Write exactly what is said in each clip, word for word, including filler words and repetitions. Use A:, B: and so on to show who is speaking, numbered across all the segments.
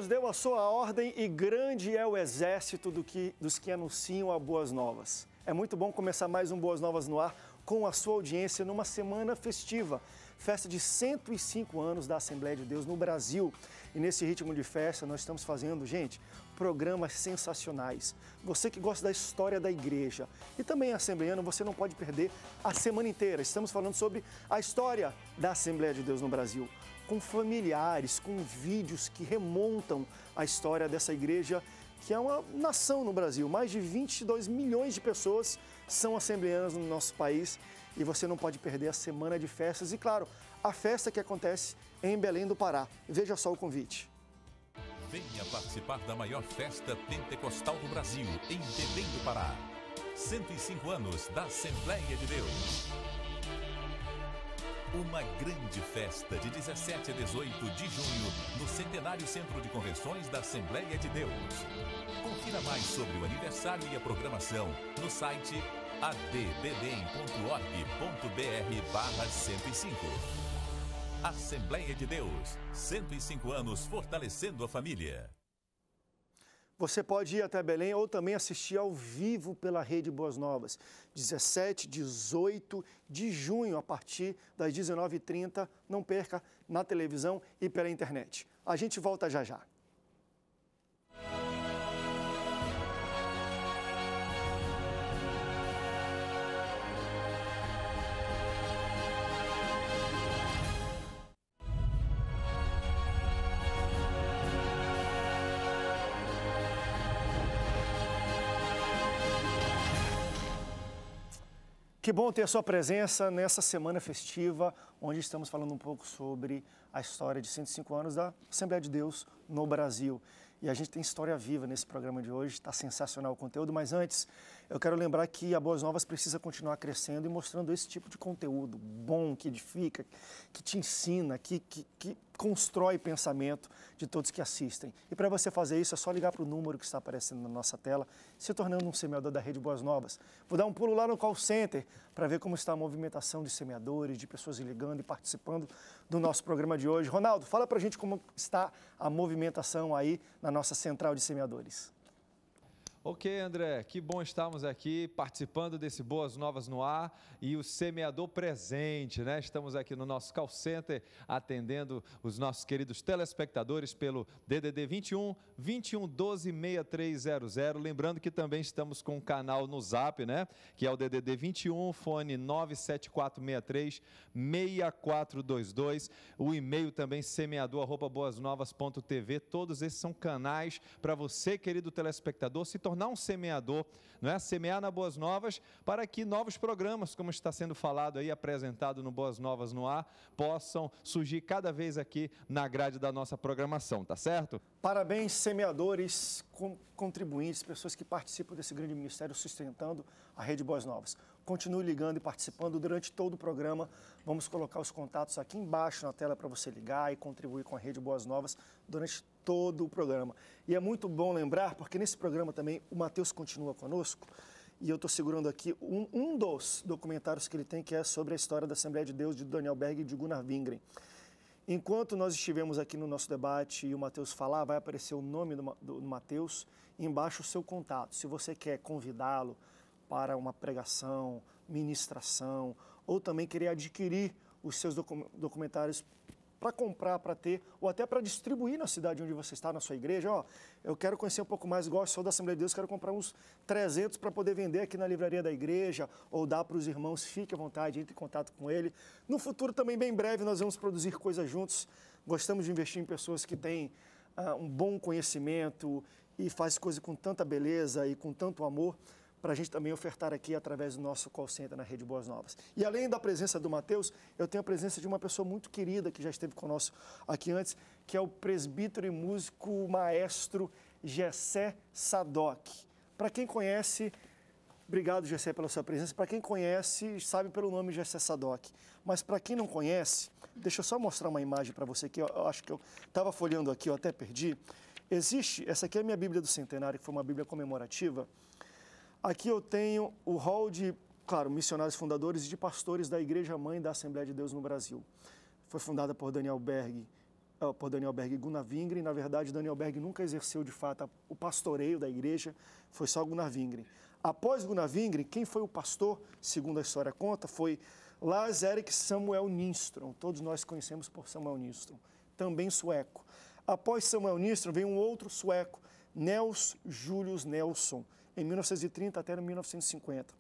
A: deu a sua ordem e grande é o exército do que, dos que anunciam as boas novas. É muito bom começar mais um Boas Novas no ar com a sua audiência numa semana festiva. Festa de cento e cinco anos da Assembleia de Deus no Brasil. E nesse ritmo de festa nós estamos fazendo, gente, programas sensacionais. Você que gosta da história da igreja e também é assembleano, você não pode perder a semana inteira. Estamos falando sobre a história da Assembleia de Deus no Brasil, com familiares, com vídeos que remontam a história dessa igreja, que é uma nação no Brasil. Mais de vinte e dois milhões de pessoas são assembleanas no nosso país e você não pode perder a semana de festas e, claro, a festa que acontece em Belém do Pará. Veja só o convite.
B: Venha participar da maior festa pentecostal do Brasil, em Belém do Pará. cento e cinco anos da Assembleia de Deus. Uma grande festa de dezessete a dezoito de junho no Centenário Centro de Convenções da Assembleia de Deus. Confira mais sobre o aniversário e a programação no site a d belém ponto org ponto b r barra cento e cinco. Assembleia de Deus, cento e cinco anos fortalecendo a família.
A: Você pode ir até Belém ou também assistir ao vivo pela Rede Boas Novas, dezessete, dezoito de junho, a partir das dezenove e trinta. Não perca, na televisão e pela internet. A gente volta já já. Que bom ter a sua presença nessa semana festiva, onde estamos falando um pouco sobre a história de cento e cinco anos da Assembleia de Deus no Brasil. E a gente tem história viva nesse programa de hoje, está sensacional o conteúdo, mas antes eu quero lembrar que a Boas Novas precisa continuar crescendo e mostrando esse tipo de conteúdo bom, que edifica, que te ensina, que, que, que constrói pensamento de todos que assistem. E para você fazer isso é só ligar para o número que está aparecendo na nossa tela, se tornando um semeador da Rede Boas Novas. Vou dar um pulo lá no call center para ver como está a movimentação de semeadores, de pessoas ligando e participando do nosso programa de hoje. Ronaldo, fala para a gente como está a movimentação aí na nossa central de semeadores.
C: Ok, André, que bom estarmos aqui participando desse Boas Novas no Ar e o semeador presente, né? Estamos aqui no nosso call center atendendo os nossos queridos telespectadores pelo D D D vinte e um, vinte e um, doze, sessenta e três zero zero. Lembrando que também estamos com um canal no Zap, né? Que é o D D D vinte e um, fone nove sete quatro seis três, seis quatro dois dois. O e-mail também semeador arroba boasnovas ponto t v. Todos esses são canais para você, querido telespectador, se tornar um semeador, não é? Semear na Boas Novas, para que novos programas, como está sendo falado aí, apresentado no Boas Novas no Ar, possam surgir cada vez aqui na grade da nossa programação, tá certo?
A: Parabéns, semeadores, contribuintes, pessoas que participam desse grande ministério sustentando a Rede Boas Novas. Continue ligando e participando durante todo o programa. Vamos colocar os contatos aqui embaixo na tela para você ligar e contribuir com a Rede Boas Novas durante todo o programa. E é muito bom lembrar, porque nesse programa também o Matheus continua conosco, e eu estou segurando aqui um, um dos documentários que ele tem, que é sobre a história da Assembleia de Deus de Daniel Berg e de Gunnar Wingren. Enquanto nós estivemos aqui no nosso debate e o Matheus falar, vai aparecer o nome do, do Matheus e embaixo o seu contato. Se você quer convidá-lo para uma pregação, ministração, ou também querer adquirir os seus documentários para comprar, para ter, ou até para distribuir na cidade onde você está, na sua igreja. Ó, eu quero conhecer um pouco mais, igual eu sou da Assembleia de Deus, quero comprar uns trezentos para poder vender aqui na livraria da igreja, ou dar para os irmãos. Fique à vontade, entre em contato com ele. No futuro também, bem breve, nós vamos produzir coisas juntos. Gostamos de investir em pessoas que têm uh, um bom conhecimento e faz coisa com tanta beleza e com tanto amor, para a gente também ofertar aqui através do nosso call center na Rede Boas Novas. E além da presença do Matheus, eu tenho a presença de uma pessoa muito querida que já esteve conosco aqui antes, que é o presbítero e músico maestro Gessé Sadoc. Para quem conhece, obrigado Gessé pela sua presença, para quem conhece, sabe pelo nome Gessé Sadoc. Mas para quem não conhece, deixa eu só mostrar uma imagem para você que eu, eu acho que eu estava folheando aqui, eu até perdi. Existe, essa aqui é a minha Bíblia do Centenário, que foi uma Bíblia comemorativa. Aqui eu tenho o hall de, claro, missionários fundadores e de pastores da Igreja Mãe da Assembleia de Deus no Brasil. Foi fundada por Daniel Berg por Daniel Berg e Gunnar Wingren. Na verdade, Daniel Berg nunca exerceu de fato o pastoreio da igreja, foi só Gunnar Wingren. Após Gunnar Wingren, quem foi o pastor, segundo a história conta, foi Lars Erik Samuel Nystrom. Todos nós conhecemos por Samuel Nystrom, também sueco. Após Samuel Nystrom, veio um outro sueco, Nels Julius Nelson, em mil novecentos e trinta até mil novecentos e cinquenta.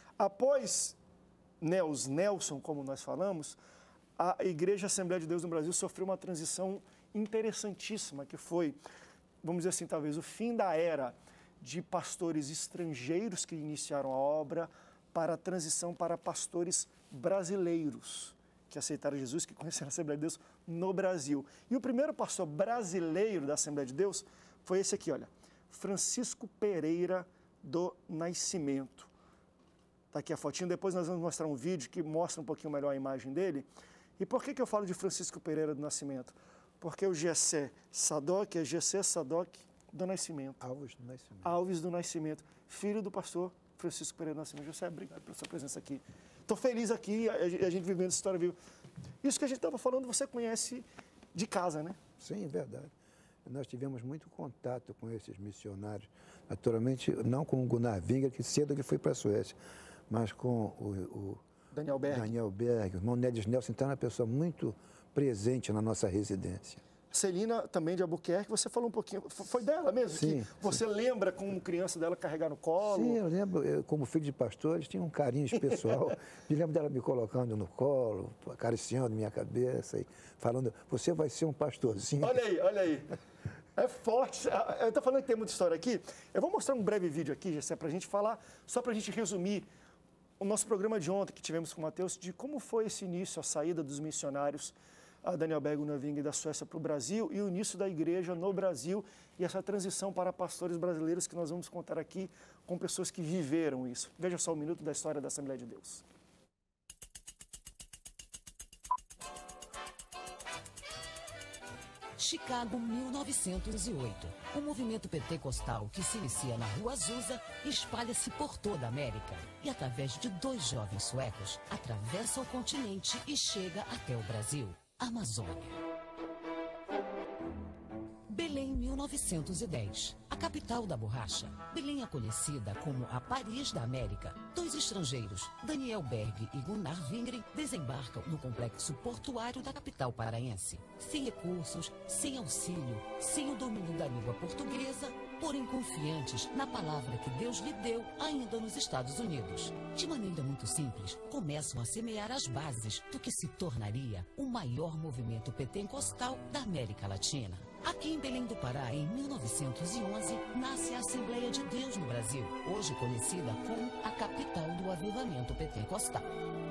A: Após Nels Nelson, como nós falamos, a Igreja Assembleia de Deus no Brasil sofreu uma transição interessantíssima, que foi, vamos dizer assim, talvez o fim da era de pastores estrangeiros que iniciaram a obra para a transição para pastores brasileiros que aceitaram Jesus, que conheceram a Assembleia de Deus no Brasil. E o primeiro pastor brasileiro da Assembleia de Deus foi esse aqui, olha, Francisco Pereira do Nascimento. Está aqui a fotinho, depois nós vamos mostrar um vídeo que mostra um pouquinho melhor a imagem dele. E por que que eu falo de Francisco Pereira do Nascimento? Porque o Gessé Sadoc é Gessé Sadoc do Nascimento.
D: Alves do Nascimento.
A: Alves do Nascimento, filho do pastor Francisco Pereira do Nascimento. Gessé, obrigado pela sua presença aqui. Estou feliz aqui, a, a gente vivendo essa história viva. Isso que a gente estava falando, você conhece de casa, né?
D: Sim, é verdade. Nós tivemos muito contato com esses missionários. Naturalmente, não com o Gunnar Wingren, que cedo ele foi para a Suécia, mas com o, o
A: Daniel Berg.
D: Daniel Berg, o irmão Nélis Nelson, então é uma pessoa muito presente na nossa residência.
A: Celina, também de Albuquerque, você falou um pouquinho, foi dela mesmo?
D: Sim.
A: Que você sim. lembra como criança dela carregar no colo?
D: Sim, eu lembro, eu, como filho de pastor, eles tinham um carinho especial. Me lembro dela me colocando no colo, acariciando minha cabeça e falando, você vai ser um pastorzinho.
A: Olha aí, olha aí. É forte. Eu estou falando que tem muita história aqui. Eu vou mostrar um breve vídeo aqui, Gessé, para a gente falar, só para a gente resumir o nosso programa de ontem que tivemos com o Mateus, de como foi esse início, a saída dos missionários, a Daniel Berg e Gunnar Wingren da Suécia para o Brasil e o início da igreja no Brasil e essa transição para pastores brasileiros que nós vamos contar aqui com pessoas que viveram isso. Veja só um minuto da história da Assembleia de Deus.
E: Chicago, mil novecentos e oito. O movimento pentecostal que se inicia na Rua Azusa espalha-se por toda a América e, através de dois jovens suecos, atravessa o continente e chega até o Brasil. Amazônia. Belém, mil novecentos e dez. A capital da borracha. Belém é conhecida como a Paris da América. Dois estrangeiros, Daniel Berg e Gunnar Wingren, desembarcam no complexo portuário da capital paraense. Sem recursos, sem auxílio, sem o domínio da língua portuguesa, porém confiantes na palavra que Deus lhe deu ainda nos Estados Unidos. De maneira muito simples, começam a semear as bases do que se tornaria o maior movimento pentecostal da América Latina. Aqui em Belém do Pará, em mil novecentos e onze, nasce a Assembleia de Deus no Brasil, hoje conhecida como a capital do avivamento pentecostal.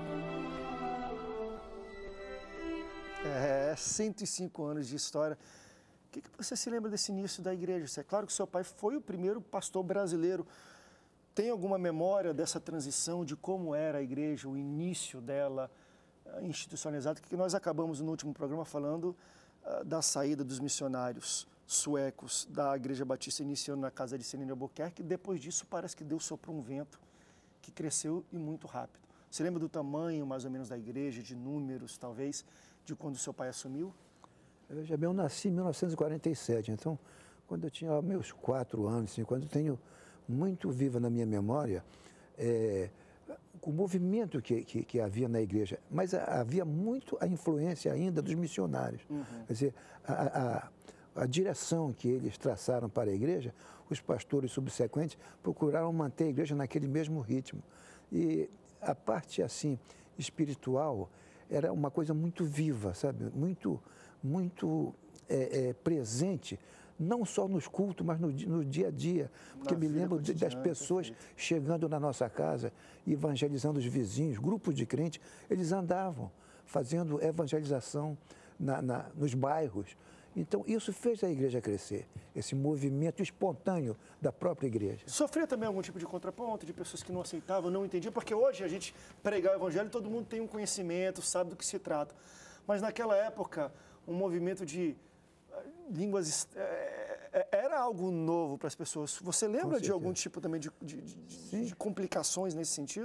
A: É, cento e cinco anos de história. O que, que você se lembra desse início da igreja? É claro que seu pai foi o primeiro pastor brasileiro. Tem alguma memória dessa transição, de como era a igreja, o início dela institucionalizada? Que nós acabamos no último programa falando uh, da saída dos missionários suecos da Igreja Batista, iniciando na casa de Celina Albuquerque. Depois disso, parece que Deus soprou um vento que cresceu e muito rápido. Você lembra do tamanho, mais ou menos, da igreja, de números, talvez, de quando seu pai assumiu?
D: Veja bem, eu nasci em mil novecentos e quarenta e sete, então, quando eu tinha meus quatro anos, cinco anos, eu tenho muito viva na minha memória é, o movimento que, que, que havia na igreja, mas havia muito a influência ainda dos missionários. Uhum. Quer dizer, a, a, a direção que eles traçaram para a igreja, os pastores subsequentes procuraram manter a igreja naquele mesmo ritmo. E a parte, assim, espiritual era uma coisa muito viva, sabe? Muito... muito é, é, presente, não só nos cultos, mas no, no dia a dia. Porque me lembro de, das pessoas perfeito. chegando na nossa casa, evangelizando os vizinhos, grupos de crentes, eles andavam fazendo evangelização na, na, nos bairros. Então, isso fez a igreja crescer, esse movimento espontâneo da própria igreja.
A: Sofria também algum tipo de contraponto, de pessoas que não aceitavam, não entendiam, porque hoje a gente pregar o evangelho, todo mundo tem um conhecimento, sabe do que se trata. Mas naquela época, um movimento de línguas era algo novo para as pessoas. Você lembra de algum tipo também de, de, de, de complicações nesse sentido?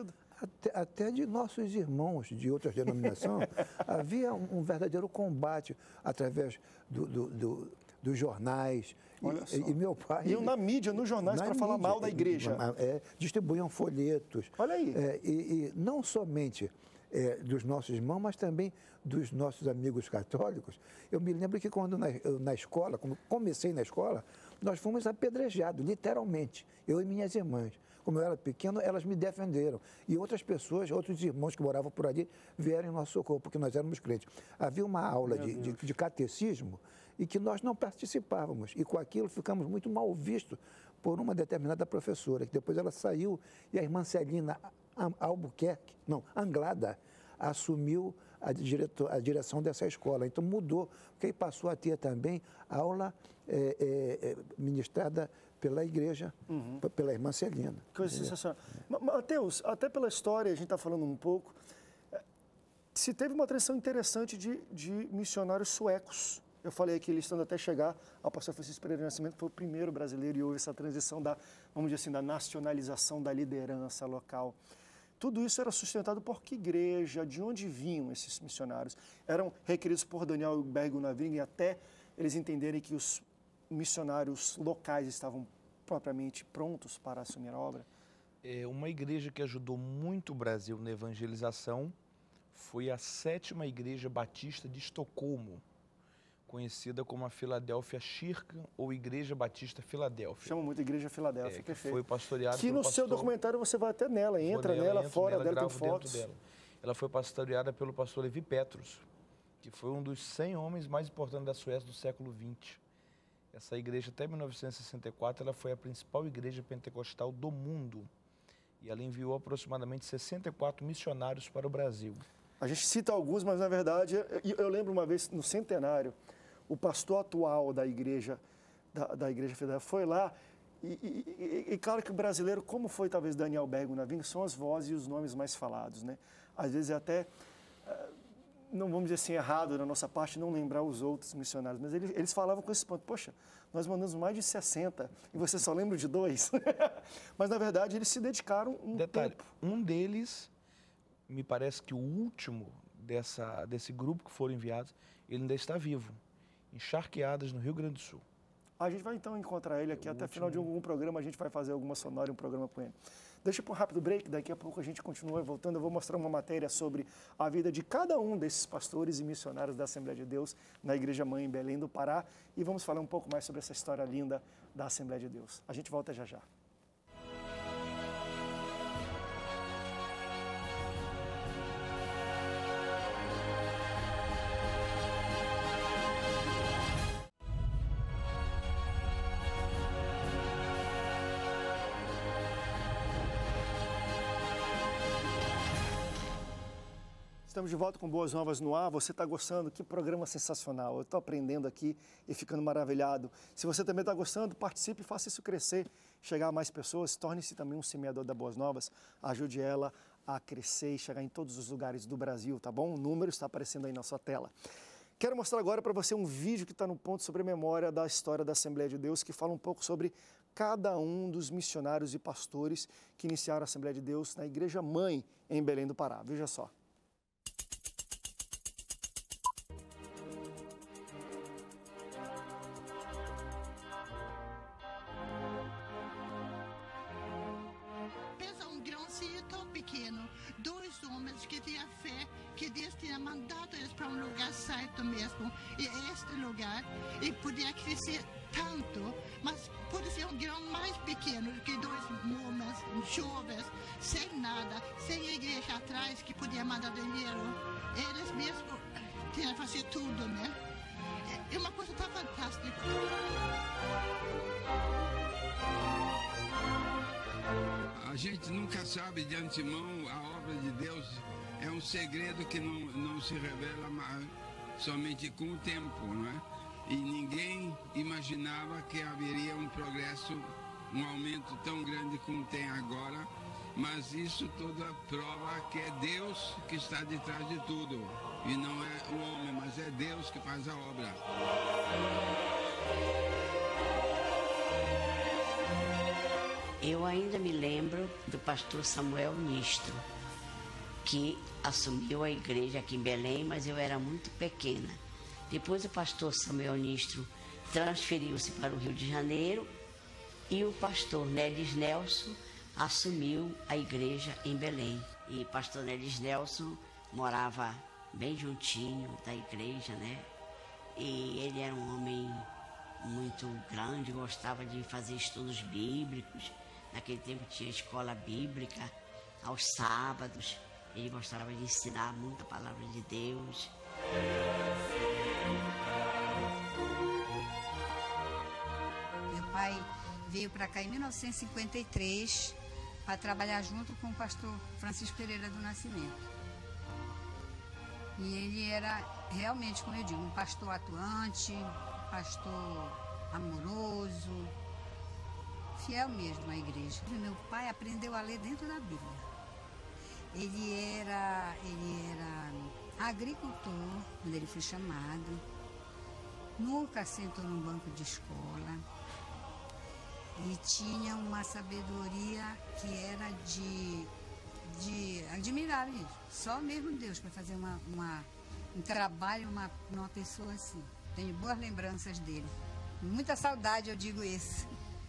D: até, até de nossos irmãos de outras denominações, havia um, um verdadeiro combate através do, do, do, dos jornais. E, e meu pai...
A: Iam na mídia, nos jornais, para falar mal da igreja.
D: É, distribuíam folhetos.
A: Olha aí.
D: É, e, e não somente é, dos nossos irmãos, mas também dos nossos amigos católicos. Eu me lembro que quando na, eu, na escola, quando comecei na escola, nós fomos apedrejados, literalmente, eu e minhas irmãs. Como eu era pequeno, elas me defenderam. E outras pessoas, outros irmãos que moravam por ali, vieram em nosso socorro, porque nós éramos crentes. Havia uma aula de, de, de catecismo e que nós não participávamos. E com aquilo ficamos muito mal vistos por uma determinada professora, que depois ela saiu e a irmã Celina Albuquerque, não, Anglada, assumiu a, diretor, a direção dessa escola. Então mudou, porque aí passou a ter também aula é, é, ministrada pela igreja, uhum. pela irmã Celina.
A: Coisa sensacional. Mateus, até pela história, a gente está falando um pouco, se teve uma transição interessante de, de missionários suecos. Eu falei aqui, listando até chegar ao pastor Francisco Pereira de Nascimento, que foi o primeiro brasileiro, e houve essa transição da, vamos dizer assim, da nacionalização da liderança local. Tudo isso era sustentado por que igreja? De onde vinham esses missionários? Eram requeridos por Daniel Berg e Gunnar Wingren até eles entenderem que os missionários locais estavam propriamente prontos para assumir a obra?
F: É, uma igreja que ajudou muito o Brasil na evangelização foi a Sétima Igreja Batista de Estocolmo, conhecida como a Filadélfia Kyrkan ou Igreja Batista Filadélfia.
A: Chama muito Igreja Filadélfia,
F: é, que
A: perfeito.
F: foi pastoreada
A: que
F: pelo
A: no
F: pastor...
A: seu documentário você vai até nela, entra nela, nela fora
F: nela,
A: dela, tem fotos.
F: Dela. Ela foi pastoreada pelo pastor Levi Petrus, que foi um dos cem homens mais importantes da Suécia do século vinte. Essa igreja, até mil novecentos e sessenta e quatro, ela foi a principal igreja pentecostal do mundo. E ela enviou aproximadamente sessenta e quatro missionários para o Brasil.
A: A gente cita alguns, mas na verdade, eu, eu lembro uma vez no centenário, o pastor atual da igreja, da, da igreja federal, foi lá e, e, e, e claro que o brasileiro, como foi talvez Daniel Berg e Gunnar Wingren, são as vozes e os nomes mais falados, né? Às vezes é até, não vamos dizer assim, errado da nossa parte não lembrar os outros missionários, mas eles, eles falavam com esse ponto, poxa, nós mandamos mais de sessenta e você só lembra de dois. Mas na verdade eles se dedicaram um
F: Detalhe,
A: tempo.
F: Um deles, me parece que o último dessa, desse grupo que foram enviados, ele ainda está vivo. Em Charqueadas, no Rio Grande do Sul.
A: A gente vai então encontrar ele aqui,
F: o
A: até
F: último...
A: final de algum programa a gente vai fazer alguma sonora, um programa com ele. Deixa para um rápido break, daqui a pouco a gente continua voltando, eu vou mostrar uma matéria sobre a vida de cada um desses pastores e missionários da Assembleia de Deus na Igreja Mãe em Belém do Pará e vamos falar um pouco mais sobre essa história linda da Assembleia de Deus. A gente volta já já. Estamos de volta com Boas Novas no Ar. Você está gostando? Que programa sensacional. Eu estou aprendendo aqui e ficando maravilhado. Se você também está gostando, participe e faça isso crescer, chegar a mais pessoas. Torne-se também um semeador da Boas Novas. Ajude ela a crescer e chegar em todos os lugares do Brasil, tá bom? O número está aparecendo aí na sua tela. Quero mostrar agora para você um vídeo que está no ponto sobre a memória da história da Assembleia de Deus, que fala um pouco sobre cada um dos missionários e pastores que iniciaram a Assembleia de Deus na Igreja Mãe em Belém do Pará. Veja só.
G: Mesmo e este lugar e podia crescer tanto, mas pode ser um grão mais pequeno do que dois homens jovens, sem nada, sem igreja atrás que podia mandar dinheiro. Eles mesmos tinham que fazer tudo, né? É uma coisa tão fantástica.
H: A gente nunca sabe de antemão a obra de Deus. É um segredo que não, não se revela mais somente com o tempo, não é? E ninguém imaginava que haveria um progresso, um aumento tão grande como tem agora, mas isso toda prova que é Deus que está detrás de tudo, e não é o homem, mas é Deus que faz a obra.
I: Eu ainda me lembro do pastor Samuel Nistro. que assumiu a igreja aqui em Belém, mas eu era muito pequena. Depois o pastor Samuel Nistro transferiu-se para o Rio de Janeiro e o pastor Nélis Nelson assumiu a igreja em Belém. E pastor Nélis Nelson morava bem juntinho da igreja, né? E ele era um homem muito grande, gostava de fazer estudos bíblicos. Naquele tempo tinha escola bíblica aos sábados. Ele gostava de ensinar muita palavra de Deus.
J: Meu pai veio para cá em mil novecentos e cinquenta e três para trabalhar junto com o pastor Francisco Pereira do Nascimento. E ele era realmente, como eu digo, um pastor atuante, um pastor amoroso, fiel mesmo à igreja. Meu pai aprendeu a ler dentro da Bíblia. Ele era, ele era agricultor, quando ele foi chamado, nunca sentou num banco de escola e tinha uma sabedoria que era de, de admirável. Só mesmo Deus para fazer uma, uma, um trabalho uma, uma pessoa assim. Tenho boas lembranças dele. Muita saudade, eu digo isso.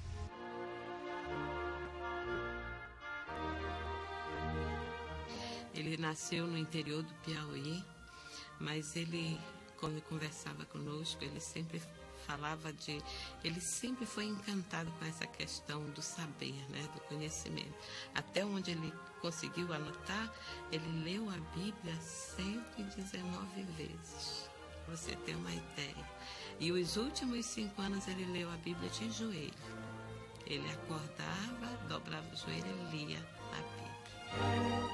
K: Ele nasceu no interior do Piauí, mas ele, quando conversava conosco, ele sempre falava de... Ele sempre foi encantado com essa questão do saber, né, do conhecimento. Até onde ele conseguiu anotar, ele leu a Bíblia cento e dezenove vezes, para você ter uma ideia. E os últimos cinco anos ele leu a Bíblia de joelho. Ele acordava, dobrava o joelho e lia a Bíblia.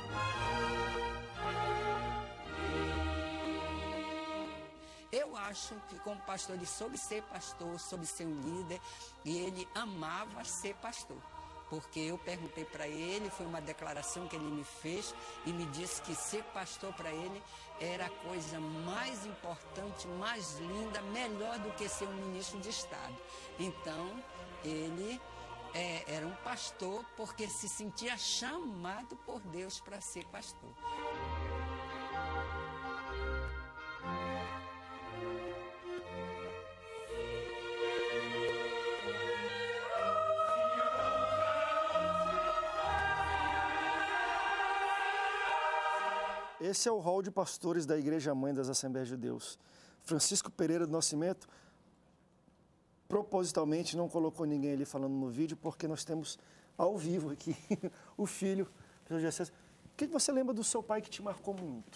L: Eu acho que como pastor ele soube ser pastor, soube ser um líder e ele amava ser pastor. Porque eu perguntei para ele, foi uma declaração que ele me fez e me disse que ser pastor para ele era a coisa mais importante, mais linda, melhor do que ser um ministro de Estado. Então, ele é, era um pastor porque se sentia chamado por Deus para ser pastor.
A: Esse é o hall de pastores da Igreja Mãe das Assembleias de Deus. Francisco Pereira do Nascimento, propositalmente não colocou ninguém ali falando no vídeo, porque nós temos ao vivo aqui o filho. O que você lembra do seu pai que te marcou muito?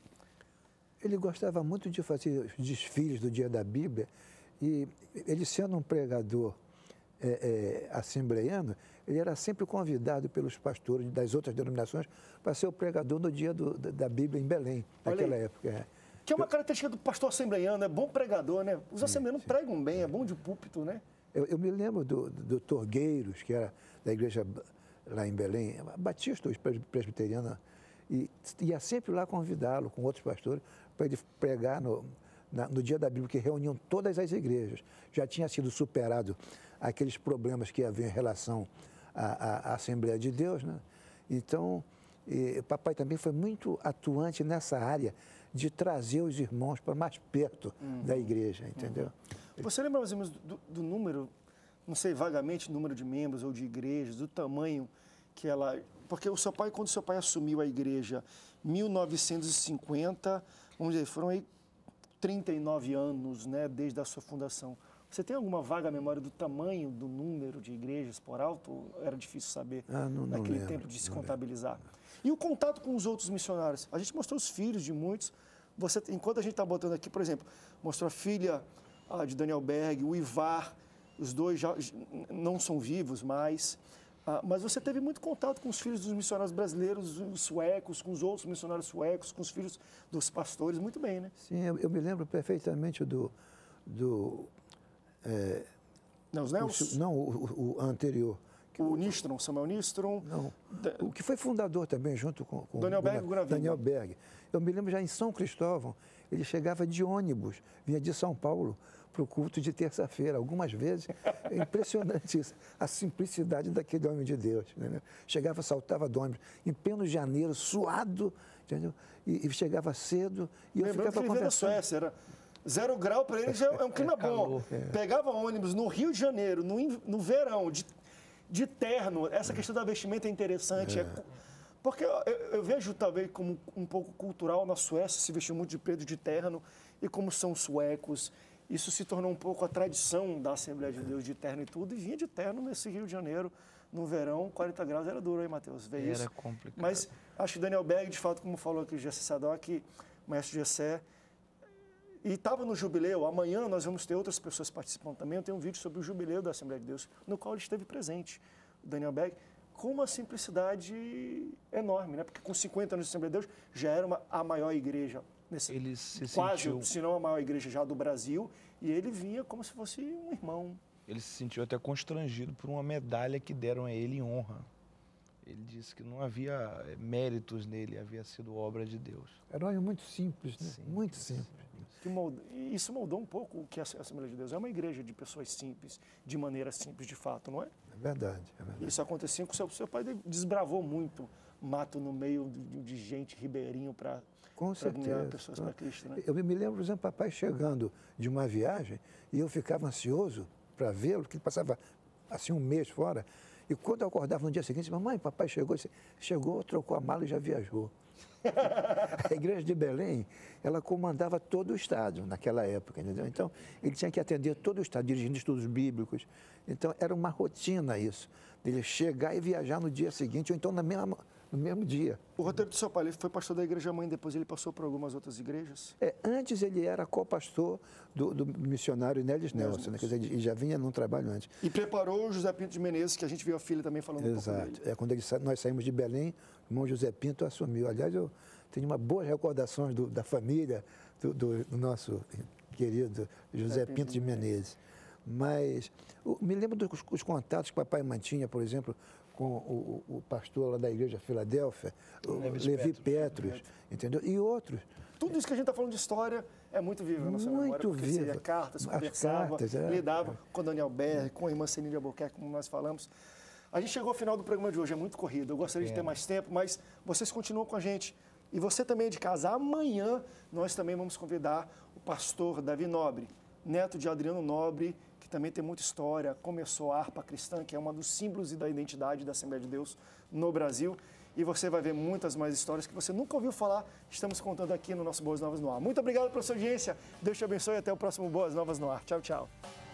D: Ele gostava muito de fazer os desfiles do Dia da Bíblia e ele, sendo um pregador é, é, assembleiano, ele era sempre convidado pelos pastores das outras denominações para ser o pregador no dia do, da Bíblia em Belém, naquela época. É.
A: Que é uma característica do pastor assembleiano, é bom pregador, né? Os assembleianos sim, sim. pregam bem, é bom de púlpito, né?
D: Eu, eu me lembro do doutor Gueiros, que era da igreja lá em Belém, batista, presbiteriana, e ia sempre lá convidá-lo com outros pastores para ele pregar no, na, no dia da Bíblia, que reuniam todas as igrejas. Já tinha sido superado aqueles problemas que havia em relação à, à Assembleia de Deus, né? Então, e, papai também foi muito atuante nessa área de trazer os irmãos para mais perto uhum. da igreja, entendeu?
A: Uhum. Você lembra mais ou menos do, do número, não sei vagamente, número de membros ou de igrejas, do tamanho que ela... Porque o seu pai, quando o seu pai assumiu a igreja em mil novecentos e cinquenta, vamos dizer, foram aí trinta e nove anos, né, desde a sua fundação. Você tem alguma vaga memória do tamanho do número de igrejas por alto? Ou era difícil saber
D: ah, não, não
A: naquele
D: lembro,
A: tempo de se
D: não
A: contabilizar?
D: Lembro.
A: E o contato com os outros missionários? A gente mostrou os filhos de muitos. Você, enquanto a gente está botando aqui, por exemplo, mostrou a filha ah, de Daniel Berg, o Ivar, os dois já não são vivos mais. Ah, mas você teve muito contato com os filhos dos missionários brasileiros, os suecos, com os outros missionários suecos, com os filhos dos pastores, muito bem, né?
D: Sim, eu, eu me lembro perfeitamente do... do é,
A: não, os Nelson?
D: O, não, o, o anterior.
A: O Nistron, Samuel Nistron.
D: Não, o que foi fundador também, junto com, com
A: Daniel Berg,
D: Gunnar, Daniel Berg. Eu me lembro já em São Cristóvão, ele chegava de ônibus, vinha de São Paulo para o culto de terça-feira, algumas vezes. É impressionante isso, a simplicidade daquele homem de Deus. Né? Chegava, saltava do ônibus, em pleno janeiro, suado, entendeu? E, e chegava cedo e eu
A: Lembrando
D: ficava
A: que ele veio da
D: conversando.
A: Suécia, era zero grau para ele já é um clima bom.
D: É.
A: Pegava ônibus no Rio de Janeiro, no, in- no verão, de, de terno. Essa questão da vestimenta é interessante.
D: É.
A: É cu- porque eu, eu- eu vejo talvez como um pouco cultural na Suécia se vestir muito de preto de terno e como são suecos. Isso se tornou um pouco a tradição da Assembleia de Deus de terno e tudo, e vinha de terno nesse Rio de Janeiro, no verão, quarenta graus, era duro, hein, Matheus? Ver
F: Era
A: isso.
F: complicado.
A: Mas acho que Daniel Berg, de fato, como falou aqui o Gessé Sadoc, o mestre Gessé, e estava no jubileu, amanhã nós vamos ter outras pessoas participando também, eu tenho um vídeo sobre o jubileu da Assembleia de Deus, no qual ele esteve presente, o Daniel Berg, com uma simplicidade enorme, né? Porque com cinquenta anos de Assembleia de Deus, já era uma, a maior igreja, nesse,
F: Ele se
A: quase,
F: sentiu...
A: se não a maior igreja já do Brasil, e ele vinha como se fosse um irmão.
F: Ele se sentiu até constrangido por uma medalha que deram a ele em honra. Ele disse que não havia eh, méritos nele, havia sido obra de Deus.
D: Era um homem muito simples, né? Muito simples.
A: Que molda- e isso moldou um pouco o que é a Assembleia de Deus. É uma igreja de pessoas simples, de maneira simples, de fato, não é?
D: É verdade, é verdade.
A: Isso acontecia com o seu, seu pai, desbravou muito mato no meio de, de gente, ribeirinho, para
D: Com certeza.
A: ganhar pessoas para Cristo, né?
D: Eu me lembro, por exemplo, papai chegando de uma viagem e eu ficava ansioso para vê-lo, porque ele passava assim um mês fora. E quando eu acordava no dia seguinte, mamãe, papai chegou, Ele disse, chegou, trocou a mala e já viajou. A igreja de Belém, ela comandava todo o estado naquela época, entendeu? Então, ele tinha que atender todo o estado, dirigindo estudos bíblicos. Então, era uma rotina isso, dele chegar e viajar no dia seguinte, ou então na mesma, no mesmo dia.
A: O roteiro do seu pai, ele foi pastor da Igreja Mãe, depois ele passou por algumas outras igrejas?
D: É, antes ele era co-pastor do, do missionário Nélis Nelson, né? Quer dizer, ele já vinha num trabalho antes.
A: E preparou o José Pinto de Menezes, que a gente viu a filha também falando um pouco
D: Exato.
A: dele.
D: É, quando ele sa- nós saímos de Belém, o irmão José Pinto assumiu. Aliás, eu tenho uma boa recordações do- da família do, do- do nosso querido José Pinto de Menezes. Mas o- me lembro dos os contatos que o papai mantinha, por exemplo, com o, o- o pastor lá da igreja Filadélfia, o
F: Levis
D: Levi
F: Petrus.
D: Petrus, entendeu? E outros.
A: Tudo isso que a gente está falando de história é muito vivo na nossa
D: Muito
A: memória, porque
D: vivo.
A: recebia cartas,
D: As
A: conversava,
D: cartas, é.
A: lidava com Daniel Berg, com a irmã Celine de Albuquerque, como nós falamos. A gente chegou ao final do programa de hoje, é muito corrido. Eu gostaria de ter
F: Pena.
A: mais tempo, mas vocês continuam com a gente. E você também é de casa. Amanhã nós também vamos convidar o pastor Davi Nobre, neto de Adriano Nobre, que também tem muita história, começou a harpa cristã, que é um dos símbolos e da identidade da Assembleia de Deus no Brasil. E você vai ver muitas mais histórias que você nunca ouviu falar. Estamos contando aqui no nosso Boas Novas no Ar. Muito obrigado pela sua audiência. Deus te abençoe e até o próximo Boas Novas no Ar. Tchau, tchau.